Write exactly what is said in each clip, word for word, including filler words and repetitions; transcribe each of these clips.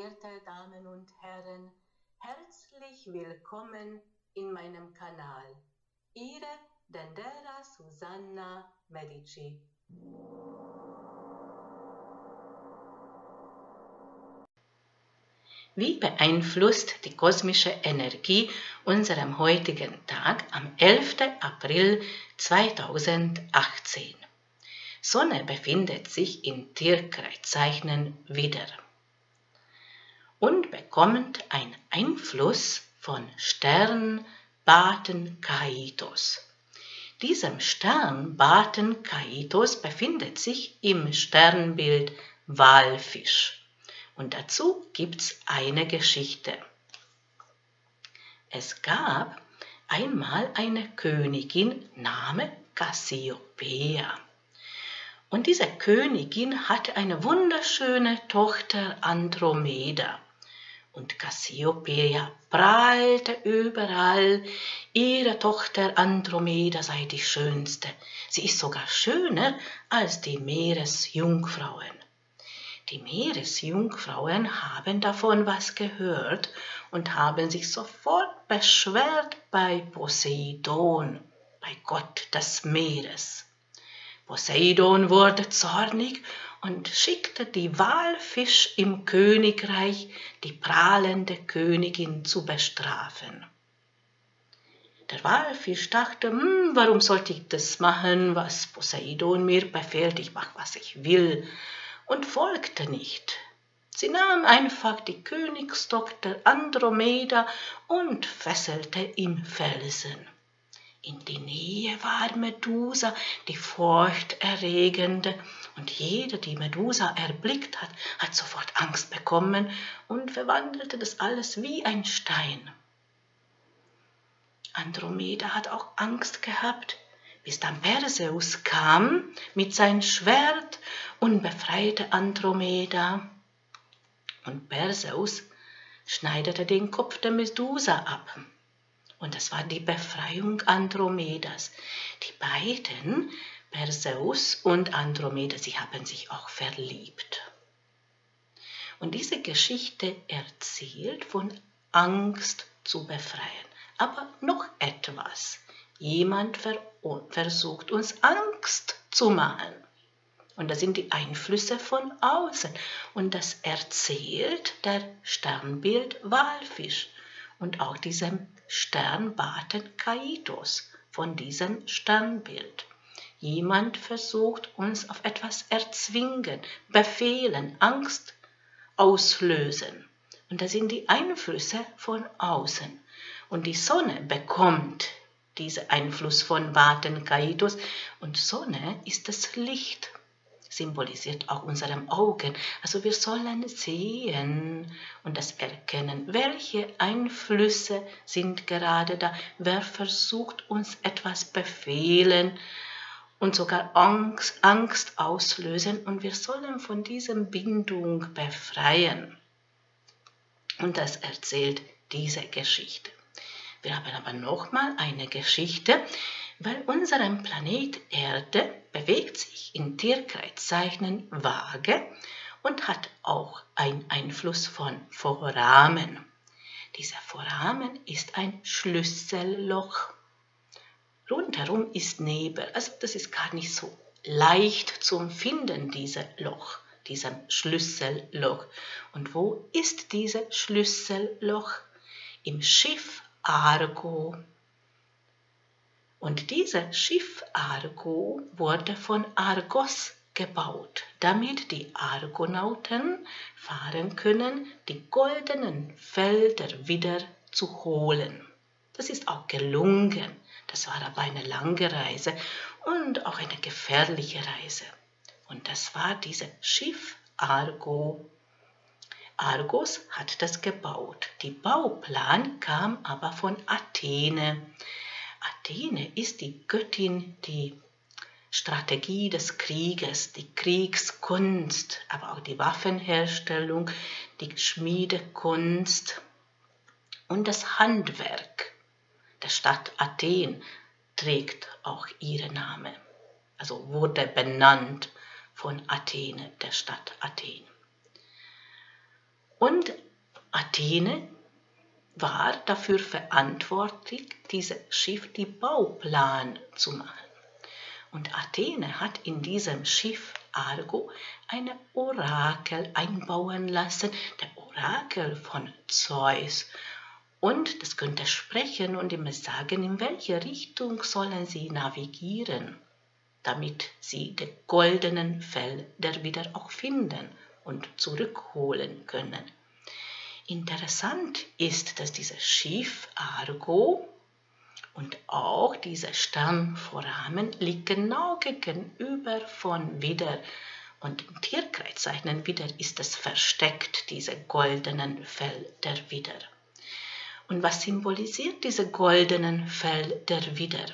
verehrte Damen und Herren, herzlich willkommen in meinem Kanal. Ihre Dendera Susanna Medici. Wie beeinflusst die kosmische Energie unseren heutigen Tag am elften April zweitausendachtzehn? Sonne befindet sich in Tierkreiszeichen Widder und bekommt einen Einfluss von Stern Baten Kaitos. Diesem Stern Baten Kaitos befindet sich im Sternbild Walfisch. Und dazu gibt's eine Geschichte. Es gab einmal eine Königin namens Cassiopeia. Und diese Königin hatte eine wunderschöne Tochter Andromeda. Und Cassiopeia prahlte überall, ihre Tochter Andromeda sei die schönste. Sie ist sogar schöner als die Meeresjungfrauen. Die Meeresjungfrauen haben davon was gehört und haben sich sofort beschwert bei Poseidon, bei Gott des Meeres. Poseidon wurde zornig und schickte die Walfisch im Königreich, die prahlende Königin zu bestrafen. Der Walfisch dachte, hm, warum sollte ich das machen, was Poseidon mir befehlt, ich mache, was ich will, und folgte nicht. Sie nahm einfach die Königstochter Andromeda und fesselte im Felsen. In die Nähe war Medusa, die furchterregende, und jeder, die Medusa erblickt hat, hat sofort Angst bekommen und verwandelte das alles wie ein Stein. Andromeda hat auch Angst gehabt, bis dann Perseus kam mit seinem Schwert und befreite Andromeda. Und Perseus schneidete den Kopf der Medusa ab. Und das war die Befreiung Andromedas. Die beiden, Perseus und Andromeda, sie haben sich auch verliebt. Und diese Geschichte erzählt von Angst zu befreien. Aber noch etwas. Jemand ver- versucht uns Angst zu machen. Und das sind die Einflüsse von außen. Und das erzählt der Sternbild Walfisch. Und auch diesem Stern Baten Kaitos von diesem Sternbild. Jemand versucht uns auf etwas erzwingen, befehlen, Angst auslösen. Und das sind die Einflüsse von außen. Und die Sonne bekommt diesen Einfluss von Baten Kaitos. Und Sonne ist das Licht. Symbolisiert auch unsere Augen. Also wir sollen sehen und das erkennen, welche Einflüsse sind gerade da, wer versucht uns etwas befehlen und sogar Angst, Angst auslösen und wir sollen von dieser Bindung befreien. Und das erzählt diese Geschichte. Wir haben aber nochmal eine Geschichte, weil unser Planet Erde bewegt sich in Tierkreiszeichen Waage und hat auch einen Einfluss von Foramen. Dieser Foramen ist ein Schlüsselloch. Rundherum ist Nebel, also das ist gar nicht so leicht zu finden, dieses Loch, dieses Schlüsselloch. Und wo ist dieses Schlüsselloch? Im Schiff Argo. Und dieses Schiff Argo wurde von Argos gebaut, damit die Argonauten fahren können, die goldenen Felder wieder zu holen. Das ist auch gelungen. Das war aber eine lange Reise und auch eine gefährliche Reise. Und das war dieses Schiff Argo. Argos hat das gebaut. Der Bauplan kam aber von Athene. Athene ist die Göttin, die Strategie des Krieges, die Kriegskunst, aber auch die Waffenherstellung, die Schmiedekunst und das Handwerk der Stadt Athen trägt auch ihren Namen. Also wurde benannt von Athene, der Stadt Athen. Und Athene war dafür verantwortlich, diesem Schiff die Bauplan zu machen. Und Athene hat in diesem Schiff Argo ein Orakel einbauen lassen, der Orakel von Zeus. Und das könnte sprechen und ihm sagen, in welche Richtung sollen sie navigieren, damit sie den goldenen Felder wieder auch finden und zurückholen können. Interessant ist, dass dieses Schiff Argo und auch dieser Sternvorrahmen liegt genau gegenüber von Widder. Und im Tierkreiszeichen Widder ist es versteckt, diese goldenen Felder Widder. Und was symbolisiert diese goldenen Felder Widder?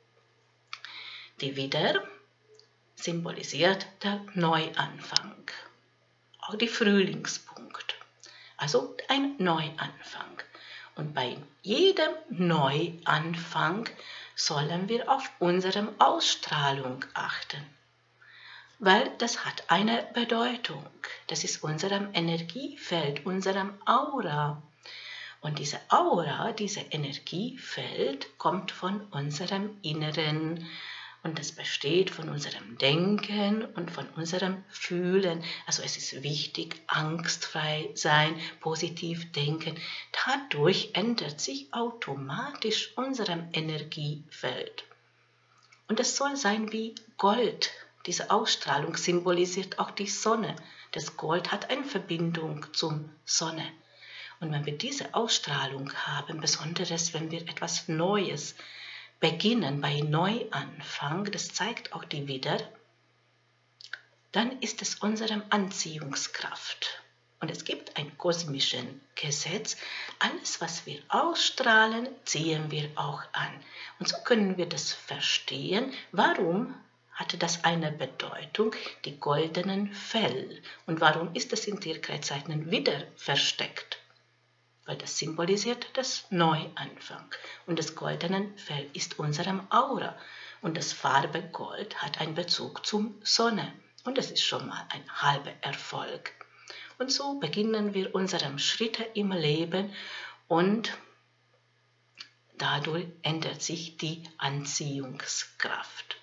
Die Widder symbolisiert der Neuanfang, auch die Frühlingspunkt, also ein Neuanfang. Und bei jedem Neuanfang sollen wir auf unsere Ausstrahlung achten, weil das hat eine Bedeutung. Das ist unserem Energiefeld, unserem Aura. Und diese Aura, dieses Energiefeld kommt von unserem Inneren. Und das besteht von unserem Denken und von unserem Fühlen. Also es ist wichtig, angstfrei sein, positiv denken. Dadurch ändert sich automatisch unser Energiefeld. Und es soll sein wie Gold. Diese Ausstrahlung symbolisiert auch die Sonne. Das Gold hat eine Verbindung zum Sonne. Und wenn wir diese Ausstrahlung haben, besonders wenn wir etwas Neues beginnen bei Neuanfang, das zeigt auch die Widder, dann ist es unsere Anziehungskraft. Und es gibt ein kosmisches Gesetz, alles was wir ausstrahlen, ziehen wir auch an. Und so können wir das verstehen, warum hatte das eine Bedeutung, die goldenen Fell. Und warum ist das in Tierkreiszeichen Widder versteckt? Weil das symbolisiert das Neuanfang. Und das goldene Fell ist unserem Aura. Und das Farbe Gold hat einen Bezug zum Sonne. Und das ist schon mal ein halber Erfolg. Und so beginnen wir unsere Schritte im Leben und dadurch ändert sich die Anziehungskraft.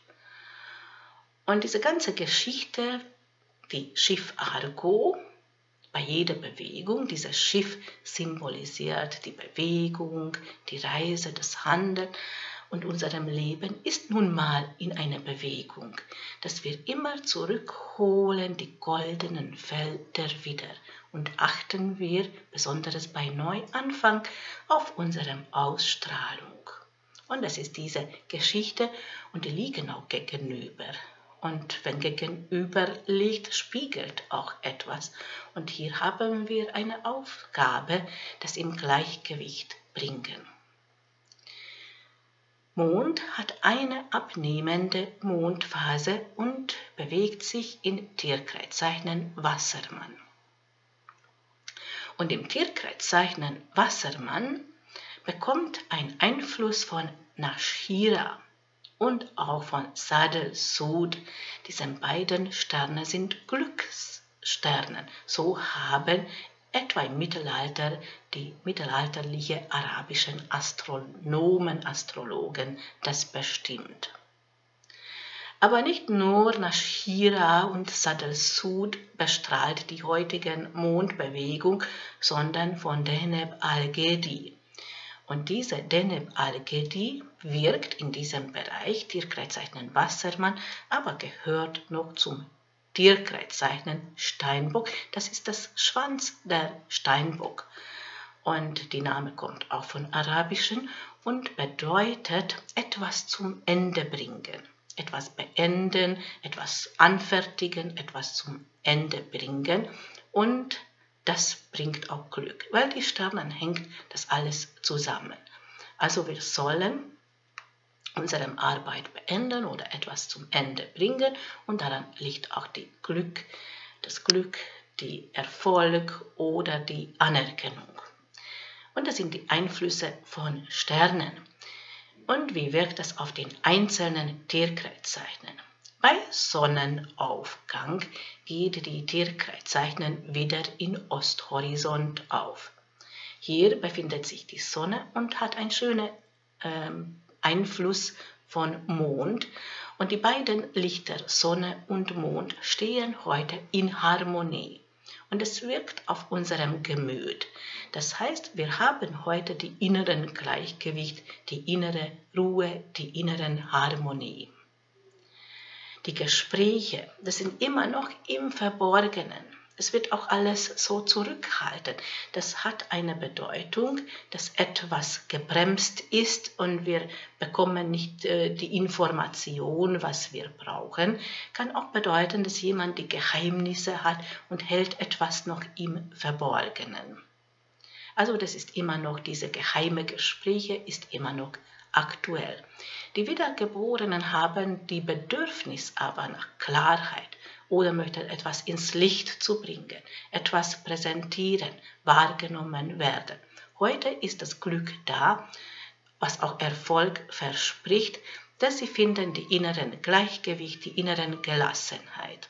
Und diese ganze Geschichte, wie Schiff Argo, bei jeder Bewegung, dieses Schiff symbolisiert die Bewegung, die Reise, das Handeln und unserem Leben ist nun mal in einer Bewegung, dass wir immer zurückholen die goldenen Felder wieder und achten wir, besonders bei Neuanfang, auf unsere Ausstrahlung. Und das ist diese Geschichte und die liegen auch gegenüber. Und wenn gegenüber liegt, spiegelt auch etwas. Und hier haben wir eine Aufgabe, das im Gleichgewicht bringen. Mond hat eine abnehmende Mondphase und bewegt sich in Tierkreiszeichen Wassermann. Und im Tierkreiszeichen Wassermann bekommt ein Einfluss von Nashira und auch von Sadel Sud. Diese beiden Sterne sind Glückssterne. So haben etwa im Mittelalter die mittelalterlichen arabischen Astronomen, Astrologen das bestimmt. Aber nicht nur Nashira und Sadel Sud bestrahlt die heutige Mondbewegung, sondern von Deneb Al-Gedi. Und diese Deneb Al-Gedi wirkt in diesem Bereich Tierkreiszeichen Wassermann, aber gehört noch zum Tierkreiszeichen Steinbock. Das ist das Schwanz der Steinbock. Und die Name kommt auch von Arabischen und bedeutet etwas zum Ende bringen, etwas beenden, etwas anfertigen, etwas zum Ende bringen und das bringt auch Glück, weil die Sterne hängt das alles zusammen. Also wir sollen unsere Arbeit beenden oder etwas zum Ende bringen und daran liegt auch die Glück, das Glück, die Erfolg oder die Anerkennung. Und das sind die Einflüsse von Sternen. Und wie wirkt das auf den einzelnen Tierkreiszeichen? Bei Sonnenaufgang geht die Tierkreiszeichen wieder in Osthorizont auf. Hier befindet sich die Sonne und hat einen schönen ähm, Einfluss von Mond. Und die beiden Lichter, Sonne und Mond, stehen heute in Harmonie. Und es wirkt auf unserem Gemüt. Das heißt, wir haben heute die inneren Gleichgewicht, die innere Ruhe, die inneren Harmonie. Die Gespräche, das sind immer noch im Verborgenen. Es wird auch alles so zurückhalten. Das hat eine Bedeutung, dass etwas gebremst ist und wir bekommen nicht äh, die Information, was wir brauchen. Kann auch bedeuten, dass jemand die Geheimnisse hat und hält etwas noch im Verborgenen. Also das ist immer noch, diese geheime Gespräche ist immer noch aktuell. Die Wiedergeborenen haben die Bedürfnis aber nach Klarheit oder möchten etwas ins Licht zu bringen, etwas präsentieren, wahrgenommen werden. Heute ist das Glück da, was auch Erfolg verspricht, dass sie finden die inneren Gleichgewicht, die inneren Gelassenheit.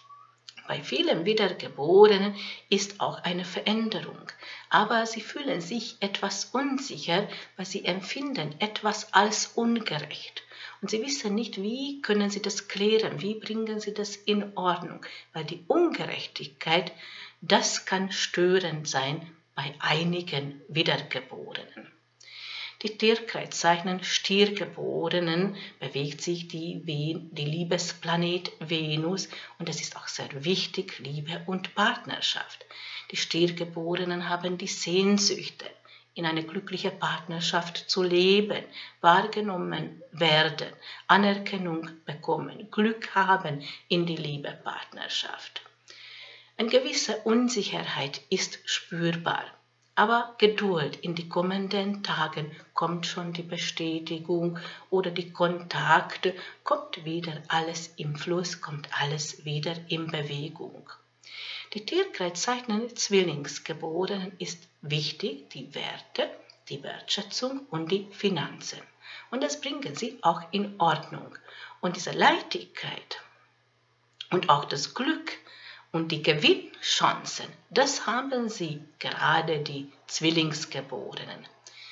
Bei vielen Wiedergeborenen ist auch eine Veränderung, aber sie fühlen sich etwas unsicher, weil sie empfinden etwas als ungerecht. Und sie wissen nicht, wie können sie das klären, wie bringen sie das in Ordnung, weil die Ungerechtigkeit, das kann störend sein bei einigen Wiedergeborenen. Die Tierkreiszeichen Stiergeborenen bewegt sich die, die Liebesplanet Venus und es ist auch sehr wichtig, Liebe und Partnerschaft. Die Stiergeborenen haben die Sehnsüchte, in eine glückliche Partnerschaft zu leben, wahrgenommen werden, Anerkennung bekommen, Glück haben in die Liebepartnerschaft. Eine gewisse Unsicherheit ist spürbar. Aber Geduld, in die kommenden Tagen kommt schon die Bestätigung oder die Kontakte, kommt wieder alles im Fluss, kommt alles wieder in Bewegung. Die Tierkreiszeichen Zwillingsgeborenen ist wichtig, die Werte, die Wertschätzung und die Finanzen. Und das bringen sie auch in Ordnung. Und diese Leichtigkeit und auch das Glück und die Gewinnchancen, das haben sie, gerade die Zwillingsgeborenen.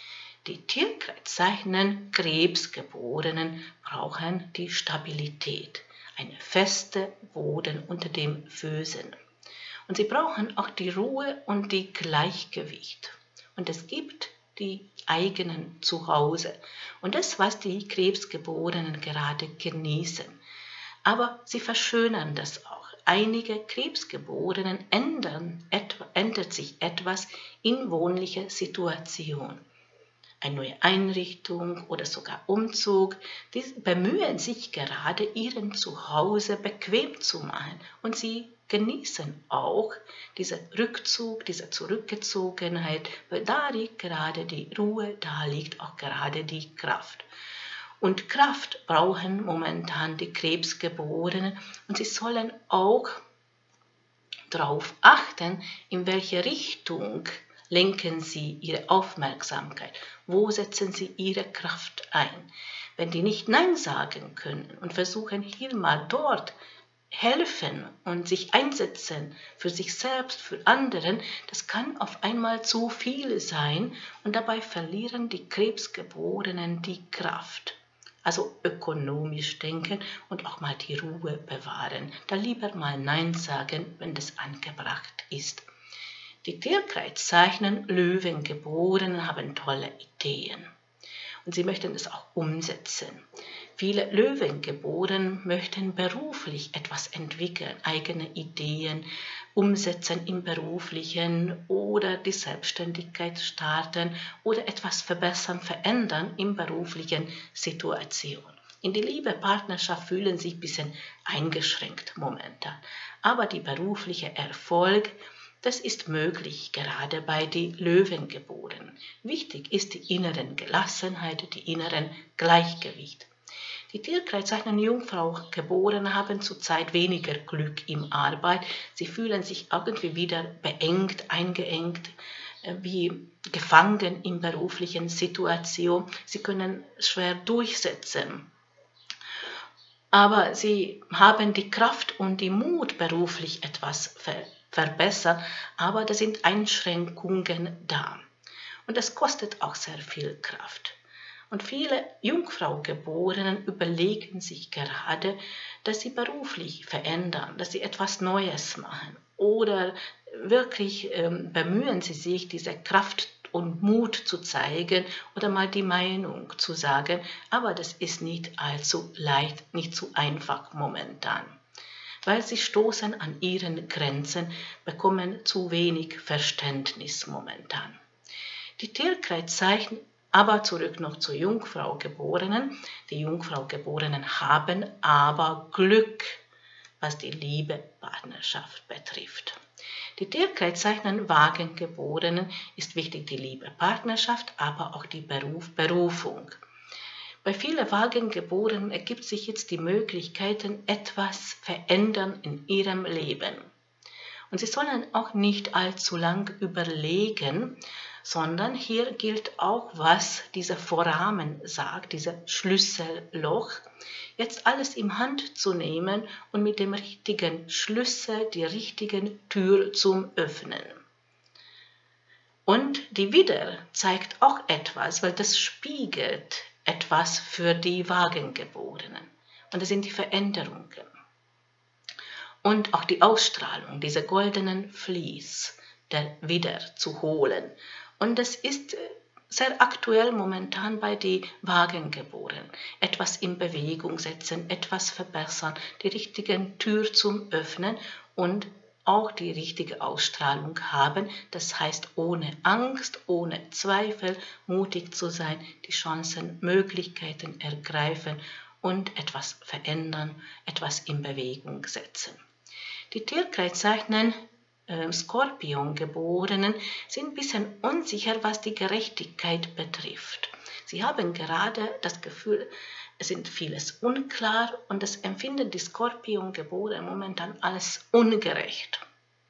Die Tierkreiszeichen Krebsgeborenen brauchen die Stabilität, eine feste Boden unter den Füßen. Und sie brauchen auch die Ruhe und die Gleichgewicht. Und es gibt die eigenen Zuhause. Und das, was die Krebsgeborenen gerade genießen. Aber sie verschönern das auch. Einige Krebsgeborenen ändern, ändert sich etwas in wohnlicher Situation. Eine neue Einrichtung oder sogar Umzug, die bemühen sich gerade, ihren Zuhause bequem zu machen und sie genießen auch diesen Rückzug, diese Zurückgezogenheit, weil da liegt gerade die Ruhe, da liegt auch gerade die Kraft. Und Kraft brauchen momentan die Krebsgeborenen und sie sollen auch darauf achten, in welche Richtung lenken sie ihre Aufmerksamkeit, wo setzen sie ihre Kraft ein. Wenn die nicht Nein sagen können und versuchen hier mal dort helfen und sich einsetzen für sich selbst, für anderen, das kann auf einmal zu viel sein und dabei verlieren die Krebsgeborenen die Kraft. Also ökonomisch denken und auch mal die Ruhe bewahren. Da lieber mal Nein sagen, wenn das angebracht ist. Die Tierkreiszeichen Löwengeborenen haben tolle Ideen. Und sie möchten es auch umsetzen. Viele Löwengeborene möchten beruflich etwas entwickeln, eigene Ideen umsetzen im Beruflichen oder die Selbstständigkeit starten oder etwas verbessern, verändern in beruflichen Situationen. In die Liebe, Partnerschaft fühlen sich ein bisschen eingeschränkt momentan. Aber die berufliche Erfolg, das ist möglich, gerade bei den Löwengeborenen. Wichtig ist die inneren Gelassenheit, die inneren Gleichgewicht. Die Tierkreiszeichen Jungfrau geboren haben zurzeit weniger Glück im Arbeit. Sie fühlen sich irgendwie wieder beengt, eingeengt, wie gefangen in beruflichen Situationen. Sie können schwer durchsetzen. aber sie haben die Kraft und die Mut, beruflich etwas ver verbessern, aber da sind Einschränkungen da. Und das kostet auch sehr viel Kraft. Und viele Jungfraugeborenen überlegen sich gerade, dass sie beruflich verändern, dass sie etwas Neues machen oder wirklich ähm, bemühen sie sich, diese Kraft und Mut zu zeigen oder mal die Meinung zu sagen, aber das ist nicht allzu leicht, nicht so einfach momentan. Weil sie stoßen an ihren Grenzen, bekommen zu wenig Verständnis momentan. Die Tierkreiszeichen, aber zurück noch zur Jungfraugeborenen. Die Jungfraugeborenen haben aber Glück, was die Liebe, Partnerschaft betrifft. Die Tierkreiszeichen Wagengeborenen ist wichtig die Liebe, Partnerschaft, aber auch die Beruf, Berufung. Bei vielen Wagengeborenen ergibt sich jetzt die Möglichkeit, etwas verändern in ihrem Leben. Und sie sollen auch nicht allzu lang überlegen, sondern hier gilt auch, was dieser Vorrahmen sagt, dieser Schlüsselloch, jetzt alles in Hand zu nehmen und mit dem richtigen Schlüssel die richtige Tür zum Öffnen. Und die Widder zeigt auch etwas, weil das spiegelt etwas für die Wagengeborenen. Und das sind die Veränderungen. Und auch die Ausstrahlung, diese goldenen Vlies der Widder zu holen. Und das ist sehr aktuell momentan bei den Wagengeborenen. Etwas in Bewegung setzen, etwas verbessern, die richtigen Tür zum Öffnen und auch die richtige Ausstrahlung haben. Das heißt, ohne Angst, ohne Zweifel, mutig zu sein, die Chancen, Möglichkeiten ergreifen und etwas verändern, etwas in Bewegung setzen. Die Tierkreiszeichen äh, Skorpiongeborenen sind ein bisschen unsicher, was die Gerechtigkeit betrifft. Sie haben gerade das Gefühl, es sind vieles unklar und das empfinden die Skorpiongeborenen momentan als ungerecht.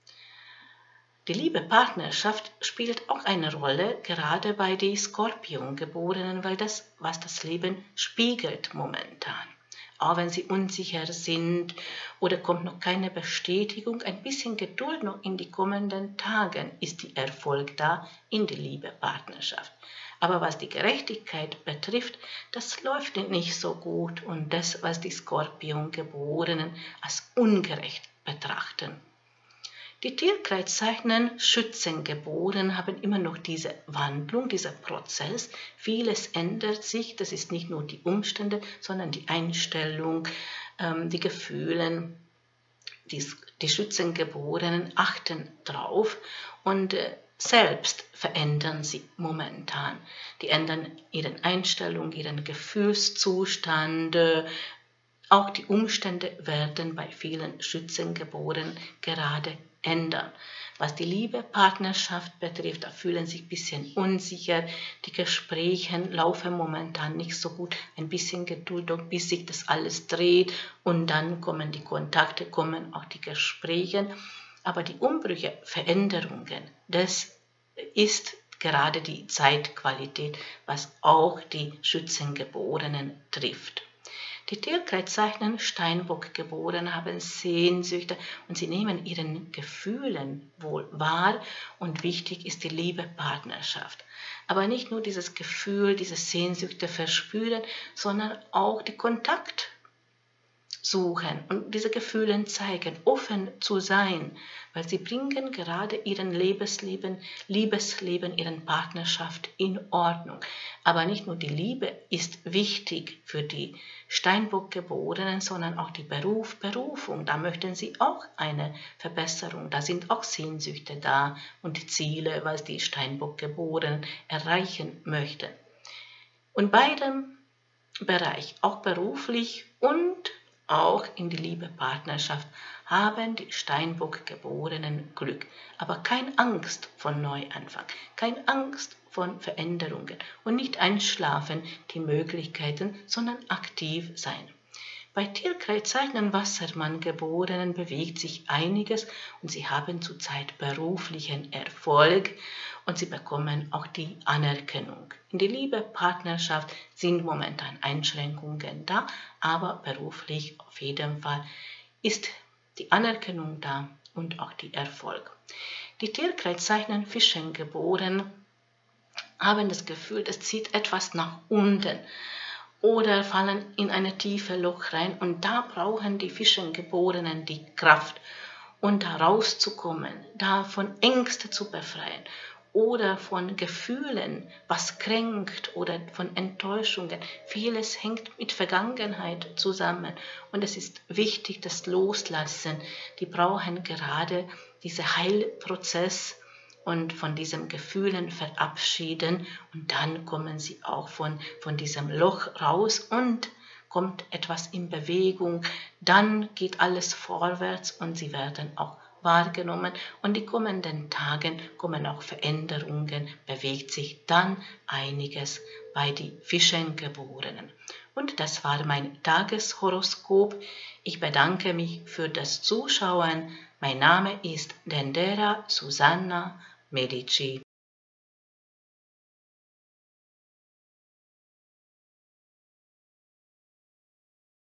Die Liebe Partnerschaft spielt auch eine Rolle, gerade bei den Skorpiongeborenen, weil das, was das Leben spiegelt momentan. Auch wenn sie unsicher sind oder kommt noch keine Bestätigung, ein bisschen Geduld noch in die kommenden Tagen ist der Erfolg da in die Liebe-Partnerschaft. Aber was die Gerechtigkeit betrifft, das läuft nicht so gut und das, was die Skorpiongeborenen als ungerecht betrachten. Die Tierkreiszeichen Schützengeborenen haben immer noch diese Wandlung, dieser Prozess. Vieles ändert sich, das ist nicht nur die Umstände, sondern die Einstellung, ähm, die Gefühle. Die, die Schützengeborenen achten drauf und äh, selbst verändern sie momentan. Die ändern ihre Einstellung, ihren Gefühlszustand. Äh, auch die Umstände werden bei vielen Schützengeborenen gerade ändern. Was die Liebe, Partnerschaft betrifft, da fühlen sie sich ein bisschen unsicher. Die Gespräche laufen momentan nicht so gut. Ein bisschen Geduld, bis sich das alles dreht und dann kommen die Kontakte, kommen auch die Gespräche. Aber die Umbrüche, Veränderungen, das ist gerade die Zeitqualität, was auch die Schützengeborenen trifft. Die Tierkreiszeichen Steinbock-Geborenen haben Sehnsüchte und sie nehmen ihren Gefühlen wohl wahr und wichtig ist die Liebe, Partnerschaft. Aber nicht nur dieses Gefühl, diese Sehnsüchte verspüren, sondern auch die Kontakt suchen und diese Gefühle zeigen, offen zu sein, weil sie bringen gerade ihren Lebensleben, Liebesleben, ihren Partnerschaft in Ordnung. Aber nicht nur die Liebe ist wichtig für die Steinbock-Geborenen, sondern auch die Beruf, Berufung. Da möchten sie auch eine Verbesserung. Da sind auch Sehnsüchte da und die Ziele, was die Steinbock-Geborenen erreichen möchten. Und beidem Bereich, auch beruflich und auch in die Liebe, Partnerschaft, haben die Steinbock-Geborenen Glück. Aber keine Angst von Neuanfang, keine Angst von Veränderungen und nicht einschlafen die Möglichkeiten, sondern aktiv sein. Bei Tierkreiszeichen Wassermann-Geborenen bewegt sich einiges und sie haben zurzeit beruflichen Erfolg und sie bekommen auch die Anerkennung. In der Liebe, Partnerschaft sind momentan Einschränkungen da, aber beruflich auf jeden Fall ist die Anerkennung da und auch die Erfolg. Die Tierkreiszeichen Fischen geboren haben das Gefühl, es zieht etwas nach unten oder fallen in eine tiefe Loch rein und da brauchen die Fischengeborenen die Kraft, und da rauszukommen, da von Ängsten zu befreien oder von Gefühlen, was kränkt oder von Enttäuschungen. Vieles hängt mit Vergangenheit zusammen und es ist wichtig, das Loslassen. Die brauchen gerade diesen Heilprozess und von diesen Gefühlen verabschieden und dann kommen sie auch von, von diesem Loch raus und kommt etwas in Bewegung, dann geht alles vorwärts und sie werden auch wahrgenommen und die kommenden Tagen kommen auch Veränderungen, bewegt sich dann einiges bei den Fischengeborenen. Und das war mein Tageshoroskop. Ich bedanke mich für das Zuschauen. Mein Name ist Dendera Susanna Medici.